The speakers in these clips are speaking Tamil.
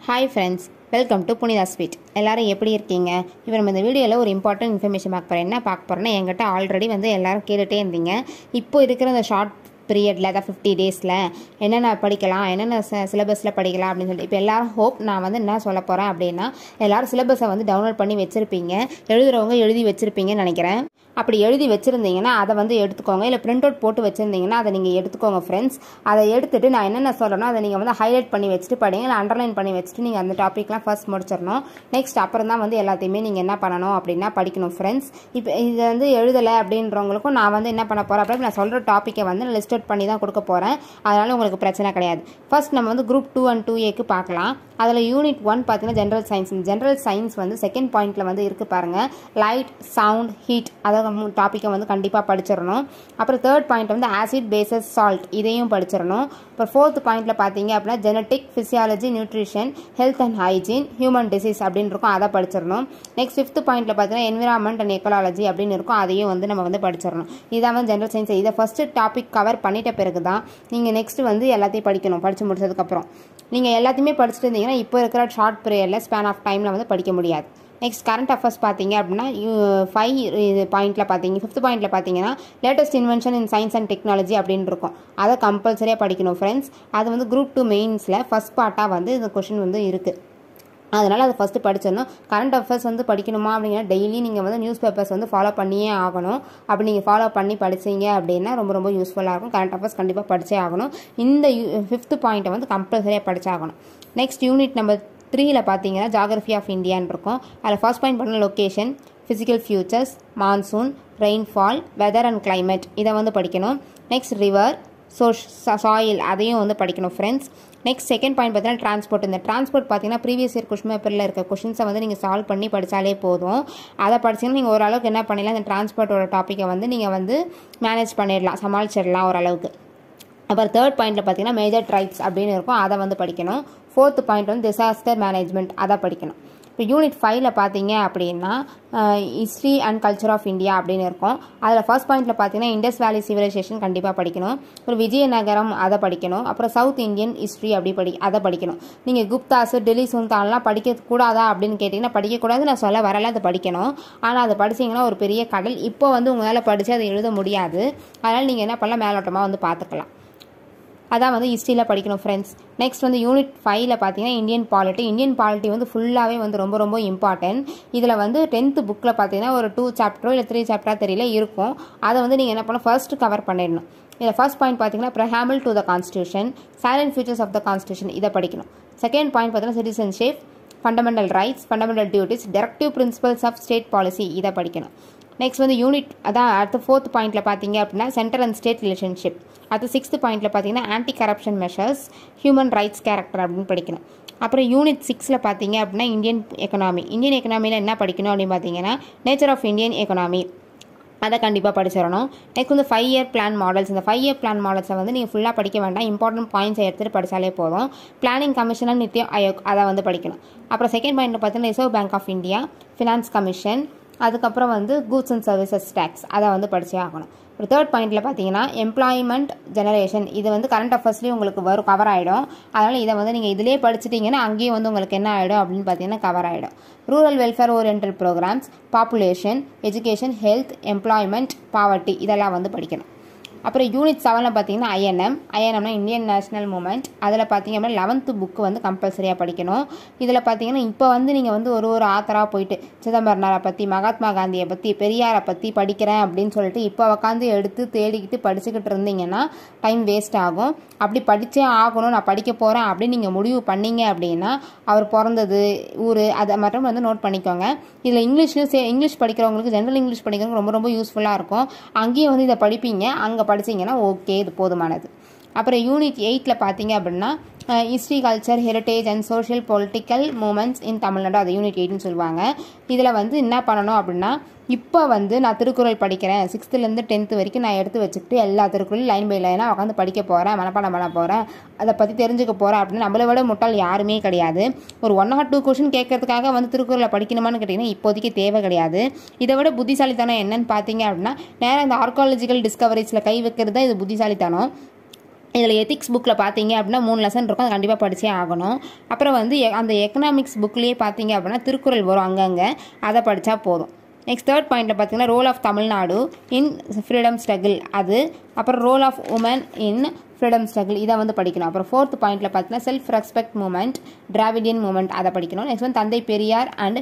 Hi friends, welcome to Punitha Sweet. எல்லாரும் எப்படி இருக்கீங்க? இப்போ நம்ம இந்த வீடியோவில் ஒரு இம்பார்ட்டன்ட் இன்ஃபர்மேஷன் பார்க்க போகிறோம். என்ன பார்க்க போகிறோன்னா, என்கிட்ட ஆல்ரெடி எல்லாரும் கேட்டுகிட்டே இருந்தீங்க. இப்போ இருக்கிற அந்த ஷார்ட் பீரியடில் அதான் 50 டேஸில் என்னென்ன படிக்கலாம், என்னென்ன சிலபஸில் படிக்கலாம் அப்படின்னு சொல்லிட்டு இப்போ எல்லாரும் ஹோப் நான் என்ன சொல்ல போகிறேன் அப்படின்னா, எல்லோரும் சிலபஸை டவுன்லோட் பண்ணி வச்சுருப்பீங்க, எழுதுகிறவங்க எழுதி வச்சுருப்பீங்கன்னு நினைக்கிறேன். அப்படி எழுதி வச்சுருந்தீங்கன்னா அதை எடுத்துக்கோங்க. இல்லை பிரிண்ட் அவுட் போட்டு வச்சுருந்தீங்கன்னா அதை நீங்கள் எடுத்துக்கோங்க ஃப்ரெண்ட்ஸ். அதை எடுத்துகிட்டு நான் என்னென்ன சொல்கிறேனோ அதை நீங்கள் ஹைலைட் பண்ணி வச்சுட்டு படிங்க, இல்லை அண்டர்லைன் பண்ணி வச்சுட்டு நீங்கள் அந்த டாப்பிக்லாம் ஃபர்ஸ்ட் முடிச்சிடணும். நெக்ஸ்ட் அப்புறம் தான் எல்லாத்தையுமே நீங்கள் என்ன பண்ணணும் அப்படின்னா படிக்கணும் ஃப்ரெண்ட்ஸ். இப்போ இது எழுதலை அப்படின்றவங்களுக்கும் நான் என்ன பண்ண போகிறேன் அப்படின்னு நான் சொல்கிற டாப்பிக்கை லிஸ்ட் அவுட் பண்ணி தான் கொடுக்க போகிறேன். அதனால் உங்களுக்கு பிரச்சனை கிடையாது. ஃபர்ஸ்ட் நம்ம குரூப் 2 and 2A பார்க்கலாம். அதில் யூனிட் 1 பார்த்தீங்கன்னா general science. General science second பாயிண்ட்டில் இருக்குது பாருங்கள், லைட், சவுண்ட், ஹீட், அதை டாப்பிக்கை கண்டிப்பாக படிச்சிடணும். அப்புறம் third point acid, bases, salt, இதையும் படிச்சிடணும். அப்புறம் ஃபோர்த் பாயிண்ட்டில் பார்த்தீங்க அப்படின்னா genetic, physiology, nutrition, health and hygiene, human disease அப்படின்னு இருக்கும், அதை படிச்சிடணும். நெக்ஸ்ட் ஃபிஃப்த் பாயிண்ட்டில் பார்த்தீங்கன்னா என்விரான்மெண்ட் அண்ட் எக்கலாலஜி அப்படின்னு இருக்கும், அதையும் நம்ம படிச்சிடணும். இதான் ஜென்ரல் சயின்ஸ். இதை ஃபஸ்ட்டு டாபிக் கவர் பண்ணிட்ட பிறகு தான் நீங்கள் நெக்ஸ்ட் எல்லாத்தையும் படிக்கணும். படித்து முடிச்சதுக்கப்புறம் நீங்கள் எல்லாத்தையுமே படிச்சுட்டு இருந்தீங்கன்னா இப்போ இருக்கிற ஷார்ட் பீரியடில் ஸ்பேன் ஆஃப் டைமில் படிக்க முடியாது. நெக்ஸ்ட் கரண்ட் அஃபேர்ஸ் பார்த்தீங்க அப்படின்னா 5 பாயிண்டில் பார்த்தீங்க, 5th பாயிண்டில் பார்த்தீங்கன்னா latest invention in science and technology அப்படின்னு இருக்கும், அதை கம்பல்சரியாக படிக்கணும் ஃப்ரெண்ட்ஸ். அது குரூப் 2 மெயின்ஸில் ஃபஸ்ட் பார்ட்டாக இந்த கொஷின் இருக்குது. அதனால் அதை ஃபஸ்ட்டு படிச்சிடணும். கரண்ட் அஃபேர்ஸ் படிக்கணுமா அப்படின்னா டெய்லி நீங்கள் நியூஸ் பேப்பர்ஸ் ஃபாலோ பண்ணியே ஆகணும். அப்படி நீங்கள் ஃபாலோ பண்ணி படிச்சிங்க அப்படின்னா ரொம்ப ரொம்ப யூஸ்ஃபுல்லாக இருக்கும். கரண்ட் அஃபேர்ஸ் கண்டிப்பாக படித்தே ஆகணும். இந்த 5th பாயிண்ட்டை கம்பல்சரியாக படித்தாகணும். நெக்ஸ்ட் யூனிட் நம்பர் 3ல் பார்த்தீங்கன்னா ஜாகிரஃபி ஆஃப் இந்தியான்னு இருக்கும். அதில் ஃபர்ஸ்ட் பாயிண்ட் பண்ண location, physical features, monsoon, rainfall, weather and climate, இதை படிக்கணும். நெக்ஸ்ட் ரிவர், சாயில், அதையும் படிக்கணும் ஃப்ரெண்ட்ஸ். நெக்ஸ்ட் செகண்ட் பாயிண்ட் பார்த்தீங்கன்னா டிரான்ஸ்போர்ட். இந்த டிரான்ஸ்போர்ட் பார்த்தீங்கன்னா ப்ரீவியஸ் இயர் கொஸ்டின் பேப்பரில் இருக்க கொஷின்ஸை நீங்கள் சால்வ் பண்ணி படித்தாலே போதும். அதை படிச்சிங்கன்னா நீங்கள் ஓரளவுக்கு என்ன பண்ணிடலாம், இந்த டிரான்ஸ்போர்ட்டோட டாப்பிக்கை நீங்கள் மேனேஜ் பண்ணிடலாம், சமாளிச்சிடலாம் ஓரளவுக்கு. அப்புறம் தேர்ட் பாயிண்ட்டில் பார்த்தீங்கன்னா மேஜர் ட்ரைப்ஸ் அப்படின்னு இருக்கும், அதை படிக்கணும். ஃபோர்த் பாயிண்ட் டிசாஸ்டர் மேனேஜ்மெண்ட், அதை படிக்கணும். இப்போ யூனிட் 5ல் பார்த்தீங்க அப்படின்னா history and culture of India அப்படின்னு இருக்கும். அதில் ஃபர்ஸ்ட் பாயிண்ட்டில் பார்த்தீங்கன்னா இண்டஸ் வேலி சிவிலைசேஷன் கண்டிப்பாக படிக்கணும். அப்புறம் விஜயநகரம், அதை படிக்கணும். அப்புறம் சவுத் இந்தியன் ஹிஸ்ட்ரி அதை படிக்கணும். நீங்கள் குப்தாஸ், டெல்லி சுல்தான்லாம் படிக்கக்கூடாதா அப்படின்னு கேட்டிங்கன்னா படிக்கக்கூடாது நான் சொல்ல வரல, அதை படிக்கணும். ஆனால் அதை படிச்சிங்கன்னா ஒரு பெரிய கடல். இப்போ உங்களால் படித்து அதை எழுத முடியாது. அதனால் நீங்கள் என்ன பண்ணலாம், மேலோட்டமாக பார்த்துக்கலாம். அதான் ஹிஸ்ட்ரியில் படிக்கணும் ஃப்ரெண்ட்ஸ். நெக்ஸ்ட் யூனிட் 5ல் பார்த்தீங்கன்னா இந்தியன் பாலிட்டி ஃபுல்லாகவே ரொம்ப ரொம்ப இம்பார்ட்டன்ட். இதில் 10th புக்கில் பார்த்தீங்கன்னா ஒரு 2 சாப்டரோ இல்லை 3 சாப்டரா தெரியல இருக்கும். அதை நீங்கள் என்ன பண்ணணும், ஃபர்ஸ்ட் கவர் பண்ணிடணும். இதில் ஃபர்ஸ்ட் பாயிண்ட் பார்த்தீங்கன்னா preamble to the constitution, salient features of the constitution, இதை படிக்கணும். செகண்ட் பாயிண்ட் பார்த்தீங்கன்னா citizenship, fundamental rights, fundamental duties, directive principles of state policy, இதை படிக்கணும். நெக்ஸ்ட் யூனிட் அதான் அடுத்த 4th பாயிண்ட்டில் பார்த்தீங்க அப்படின்னா சென்ட்ரல் அண்ட் ஸ்டேட் ரிலேஷன்ஷிப். அடுத்த 6th பாயிண்ட்டில் பார்த்தீங்கன்னா anti corruption measures, human rights character அப்படின்னு படிக்கணும். அப்புறம் யூனிட் 6ல் பார்த்தீங்க அப்படின்னா இந்தியன் எக்கனாமியில் என்ன படிக்கணும் அப்படின்னு பார்த்தீங்கன்னா நேச்சர் ஆஃப் இந்தியன் எக்கனாமி, அதை கண்டிப்பாக படிச்சிடணும். Next 5 year plan models. இந்த 5 year பிளான் மாடல்ஸை நீங்கள் ஃபுல்லாக படிக்க வேண்டாம், இம்பார்ட்டன்ட் பாயிண்ட்ஸை எடுத்துகிட்டு படித்தாலே போதும். Planning commission and NITI Aayog, அதை படிக்கணும். அப்புறம் செகண்ட் பாயிண்ட்டில் பார்த்தீங்கன்னா Reserve Bank of India, finance commission, அதுக்கப்புறம் கூட்ஸ் அண்ட் சர்வீசஸ் டேக்ஸ், அதை படிச்சே ஆகணும். ஒரு தேர்ட் பாயிண்ட்டில் பார்த்தீங்கன்னா எம்ப்ளாய்மெண்ட் ஜெனரேஷன், இது கரண்ட் அஃபேர்ஸ்லேயும் உங்களுக்கு கவர் ஆகிடும். அதனால் இதை நீங்கள் இதிலே படிச்சிட்டிங்கன்னா அங்கேயும் உங்களுக்கு என்ன ஆகிடும் அப்படின்னு பார்த்தீங்கன்னா கவர் ஆகிடும். Rural welfare oriented programmes, population, education, health, employment, poverty, இதெல்லாம் படிக்கணும். அப்புறம் யூனிட் 7ல் பார்த்தீங்கன்னா ஐஎன்எம்னா இந்தியன் நேஷனல் மூமெண்ட், அதில் பார்த்தீங்க அப்படின்னா 11th புக்கு கம்பல்சரியாக படிக்கணும். இதில் பார்த்தீங்கன்னா இப்போ நீங்கள் ஒரு ஆத்தராக போயிட்டு சிதம்பரனாரை பற்றி, மகாத்மா காந்தியை பற்றி, பெரியாரை பற்றி படிக்கிறேன் அப்படின்னு சொல்லிட்டு இப்போ உட்காந்து எடுத்து தேடிக்கிட்டு படிச்சுக்கிட்டு இருந்தீங்கன்னா டைம் வேஸ்ட் ஆகும். அப்படி படித்தே ஆகணும், நான் படிக்க போகிறேன் அப்படின்னு நீங்கள் முடிவு பண்ணீங்க அப்படின்னா அவர் பிறந்தது ஊர் அதை மட்டும் நோட் பண்ணிக்கோங்க. இதில் இங்கிலீஷ் படிக்கிறவங்களுக்கு, ஜென்ரல் இங்கிலீஷ் படிக்கிறவங்க ரொம்ப ரொம்ப யூஸ்ஃபுல்லாக இருக்கும். அங்கேயும் இதை படிப்பீங்க, அங்கே படிச்சிங்கன்னா ஓகே, இது போதுமானது. அப்புறம் யூனிட் 8ல் பார்த்தீங்க அப்படின்னா history, culture, heritage and social political movements in Tamil Nadu, அது யூனிட் 8ன்னு சொல்லுவாங்க. இதில் என்ன பண்ணணும் அப்படின்னா இப்போ நான் திருக்குறள் படிக்கிறேன், 6th-லேருந்து 10th வரைக்கும் நான் எடுத்து வச்சுக்கிட்டு எல்லா திருக்குறளும் லைன் பை லைனாக உட்காந்து படிக்க போகிறேன், மனப்பாடம் பண்ண போகிறேன், அதை பற்றி தெரிஞ்சுக்க போகிறேன் அப்படின்னு நம்மளை விட முட்டாள் யாருமே கிடையாது. ஒரு 1 or 2 கொஷின் கேட்கறதுக்காக திருக்குறளை படிக்கணுமான்னு கேட்டிங்கன்னா இப்போதைக்கு தேவை கிடையாது. இதை விட புத்திசாலித்தனம் என்னன்னு பார்த்தீங்க அப்படின்னா நேராக இந்த ஆர்காலஜிக்கல் டிஸ்கவரிஸில் கை வைக்கிறது தான் இது புத்திசாலித்தனம். இதில் எத்திக்ஸ் புக்கில் பார்த்தீங்க அப்படின்னா 3 லெசன் இருக்கும், அது கண்டிப்பாக படித்தே ஆகணும். அப்புறம் வந்து அந்த எக்கனாமிக்ஸ் புக்லேயே பார்த்தீங்க அப்படின்னா திருக்குறள் வரும் அங்கங்கே, அதை படித்தா போதும். நெக்ஸ்ட் தேர்ட் பாயிண்ட்டில் பார்த்தீங்கன்னா role of Tamil Nadu in freedom struggle அது, அப்புறம் role of women in freedom struggle இதை வந்து படிக்கணும். அப்புறம் ஃபோர்த் பாயிண்ட்டில் பார்த்தீங்கன்னா self respect movement, Dravidian movement அதை படிக்கணும். நெக்ஸ்ட் வந்து தந்தை பெரியார் அண்ட்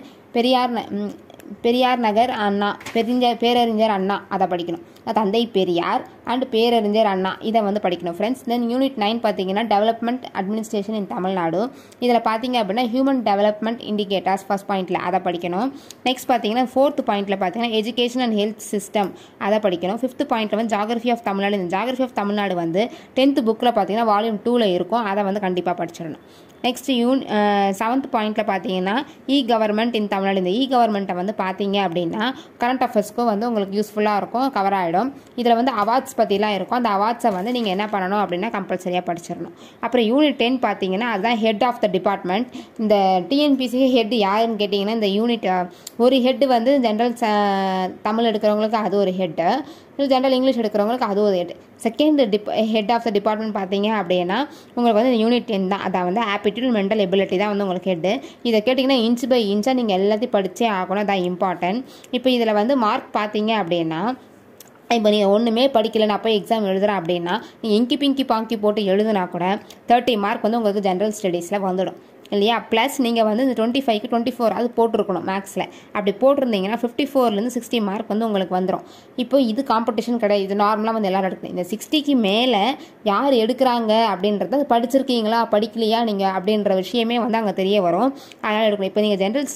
பெரியார் நகர் அண்ணா, பேரறிஞர் அண்ணா அதை படிக்கணும். தந்தை பெரியார் அண்ட் பேரறிஞர் அண்ணா இதை வந்து படிக்கணும் ஃப்ரெண்ட்ஸ். தென் யூனிட் 9 பார்த்தீங்கன்னா டெவலப்மெண்ட் அட்மினிஸ்ட்ரேஷன் இன் தமிழ்நாடு, இதில் பார்த்தீங்க அப்படின்னா ஹியூமன் டெவலப்மெண்ட் இண்டிகேட்டர்ஸ் ஃபர்ஸ்ட் பாயிண்ட்டில் அதை படிக்கணும். நெக்ஸ்ட் பார்த்தீங்கன்னா ஃபோர்த் பாயிண்ட்டில் பார்த்தீங்கன்னா எஜுகேஷன் அண்ட் ஹெல்த் சிஸ்டம் அதை படிக்கணும். ஃபிஃப்த் பாயிண்ட்டில் வந்து ஜாகிரஃபி ஆஃப் தமிழ்நாடு, இந்த ஜாகிரஃபி ஆஃப் தமிழ்நாடு வந்து 10th புக்கில் பார்த்தீங்கன்னா வால்யூம் 2ல் இருக்கும், அதை வந்து கண்டிப்பாக படிச்சிடணும். நெக்ஸ்ட் செவன்த் பாயிண்ட்டில் பார்த்தீங்கன்னா கவர்மெண்ட் இன் தமிழ்நாடு, இந்த கவர்மெண்ட்டை வந்து பார்த்தீங்க அப்படின்னா கரண்ட் அஃபேர்ஸ்க்கும் வந்து உங்களுக்கு யூஸ்ஃபுல்லாக இருக்கும், கவர் ஆகிடும். இதில் வந்து அவார்ட்ஸ் பற்றிலாம் இருக்கும், அந்த அவார்ட்ஸை வந்து நீங்கள் என்ன பண்ணணும் அப்படின்னா கம்பல்சரியாக படிச்சிடணும். அப்புறம் யூனிட் 10 பார்த்தீங்கன்னா அதுதான் ஹெட் ஆஃப் த டிபார்ட்மெண்ட். இந்த டிஎன்பிசி ஹெட் யாருன்னு கேட்டிங்கன்னா இந்த யூனிட் ஒரு ஹெட் வந்து ஜென்ரல் தமிழ் எடுக்கிறவங்களுக்கு அது ஒரு ஹெட்டு, ஜென்ரல் இங்கிலீஷ் எடுக்கிறவங்களுக்கு அது ஒரு head. Second head of the department பார்த்தீங்க அப்படின்னா உங்களுக்கு வந்து இந்த யூனிட் 10 தான், அதான் வந்து ஆப்டிடியூட் மென்டல் எபிலிட்டி தான் வந்து உங்களுக்கு ஹெட்டு. இதை கேட்டிங்கன்னா இன்ச் பை இன்ச்சாக நீங்கள் எல்லாத்தையும் படித்தே ஆகணும், அதான் இம்பார்ட்டன்ட். இப்போ இதில் வந்து மார்க் பார்த்தீங்க அப்படின்னா இப்போ நீங்கள் ஒன்றுமே படிக்கலை, நான் போய் எக்ஸாம் எழுதுகிறேன் அப்படின்னா நீங்கள் இங்கி பிங்கி பாங்கி போட்டு எழுதுனா கூட 30 மார்க் வந்து உங்களுக்கு ஜென்ரல் ஸ்டடீஸில் வந்துடும் இல்லையா. ப்ளஸ் நீங்கள் வந்து இந்த 25க்கு 24 அது போட்டிருக்கணும் மேக்ஸில், அப்படி போட்டிருந்தீங்கன்னா 54லேருந்து 60 மார்க் வந்து உங்களுக்கு வந்துடும். இப்போ இது காம்படிஷன் கிடையாது, இது நார்மலாக வந்து எல்லோரும் எடுக்கணும். இந்த 60க்கு மேலே யார் எடுக்கிறாங்க அப்படின்றத படிச்சிருக்கீங்களா படிக்கலையா நீங்கள் அப்படின்ற விஷயமே வந்து அங்கே தெரிய வரும், அதனால் எடுக்கணும். இப்போ நீங்கள் ஜென்ரல்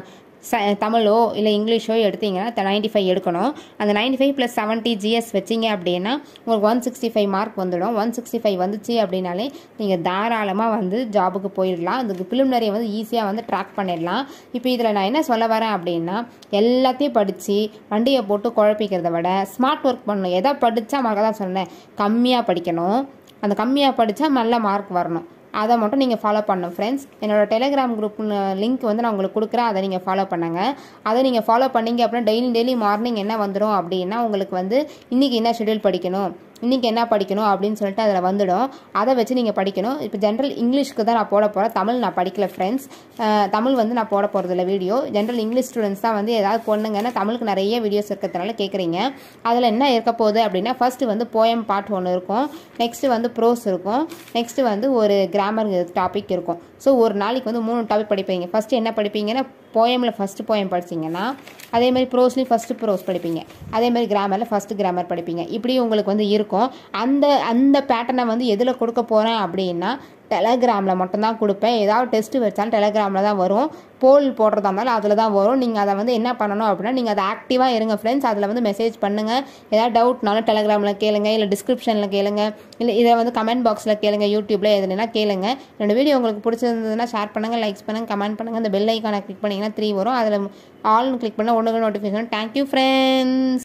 தமிழோ இல்லை இங்கிலீஷோ எடுத்தீங்கன்னா 95 எடுக்கணும். அந்த 95 + 70 ஜிஎஸ் வச்சிங்க அப்படின்னா உங்களுக்கு 165 மார்க் வந்துடும். 165 வந்துச்சு அப்படின்னாலே நீங்கள் தாராளமாக வந்து ஜாபுக்கு போயிடலாம். அதுக்கு ப்ரிலிமினரி வந்து ஈஸியாக வந்து ட்ராக் பண்ணிடலாம். இப்போ இதில் நான் என்ன சொல்ல வரேன் அப்படின்னா எல்லாத்தையும் படித்து வண்டியை போட்டு குழப்பிக்கிறத விட ஸ்மார்ட் ஒர்க் பண்ணணும். எதை படித்தா மார்க் தான் சொன்னேன், கம்மியாக படிக்கணும், அந்த கம்மியாக படித்தா நல்ல மார்க் வரணும், அதை மட்டும் நீங்கள் ஃபாலோ பண்ணணும் ஃப்ரெண்ட்ஸ். என்னோடய டெலிகிராம் குரூப் லிங்க் வந்து நான் உங்களுக்கு கொடுக்குறேன், அதை நீங்கள் ஃபாலோ பண்ணுங்கள். அதை நீங்கள் ஃபாலோ பண்ணிங்க அப்படின்னா டெய்லி மார்னிங் என்ன வந்துடும் அப்படின்னா உங்களுக்கு வந்து இன்றைக்கி என்ன ஷெட்யூல் படிக்கணும், இன்றைக்கி என்ன படிக்கணும் அப்படின்னு சொல்லிட்டு அதில் வந்துடும், அதை வச்சு நீங்கள் படிக்கணும். இப்போ ஜென்ரல் இங்கிலீஷ்க்கு தான் நான் போட போகிறேன், தமிழ் நான் படிக்கல ஃப்ரெண்ட்ஸ். தமிழ் வந்து நான் போட போகிறதில்ல வீடியோ. ஜென்ரல் இங்கிலீஷ் ஸ்டூடெண்ட்ஸ் தான் வந்து ஏதாவது போடணுங்கன்னா தமிழுக்கு நிறைய வீடியோஸ் இருக்கிறதுனால கேட்குறீங்க. அதில் என்ன இருக்க போகுது அப்படின்னா ஃபர்ஸ்ட்டு வந்து போயம் பார்ட் 1 இருக்கும், நெக்ஸ்ட்டு வந்து ப்ரோஸ் இருக்கும், நெக்ஸ்ட்டு வந்து ஒரு கிராமர் டாபிக் இருக்கும். ஸோ ஒரு நாளைக்கு வந்து 3 டாபிக் படிப்பீங்க. ஃபஸ்ட்டு என்ன படிப்பீங்கன்னா போயமில் ஃபஸ்ட்டு போயம் படிச்சிங்கன்னா அதேமாதிரி ப்ரோஸ்லேயும் ஃபஸ்ட்டு ப்ரோஸ் படிப்பீங்க, அதேமாதிரி கிராமரில் ஃபஸ்ட்டு கிராமர் படிப்பீங்க. இப்படி உங்களுக்கு வந்து இருக்கும். அந்த பேட்டர்னை வந்து எதில் கொடுக்க போகிறேன் அப்படின்னா டெலகிராமில் மட்டும்தான் கொடுப்பேன். ஏதாவது டெஸ்ட்டு வச்சாலும் டெலகிராமில் தான் வரும், போல் போடுறதா இருந்தாலும் அதில் தான் வரும். நீங்கள் அதை வந்து என்ன பண்ணணும் அப்படின்னா நீங்கள் அதை ஆக்டிவாக இருங்க ஃப்ரெண்ட்ஸ். அதில் வந்து மெசேஜ் பண்ணுங்கள், ஏதாவது டவுட்னாலும் டெலகிராமில் கேளுங்க, இல்லை டிஸ்கிரிப்ஷனில் கேளுங்க, இல்லை இதை வந்து கமெண்ட் பாக்ஸில் கேளுங்க, யூடியூப்பில் எதுனா கேளுங்க. என்னோடய வீடியோ உங்களுக்கு பிடிச்சிருந்ததுன்னா ஷேர் பண்ணுங்கள், லைக்ஸ் பண்ணுங்கள், கமெண்ட் பண்ணுங்கள். இந்த பெல் ஐக்கானை கிளிக் பண்ணிங்கன்னா 3 வரும், அதில் ஆல்னு கிளிக் பண்ணால் ஒன்று நோட்டிஃபிகேஷன். Thank you friends.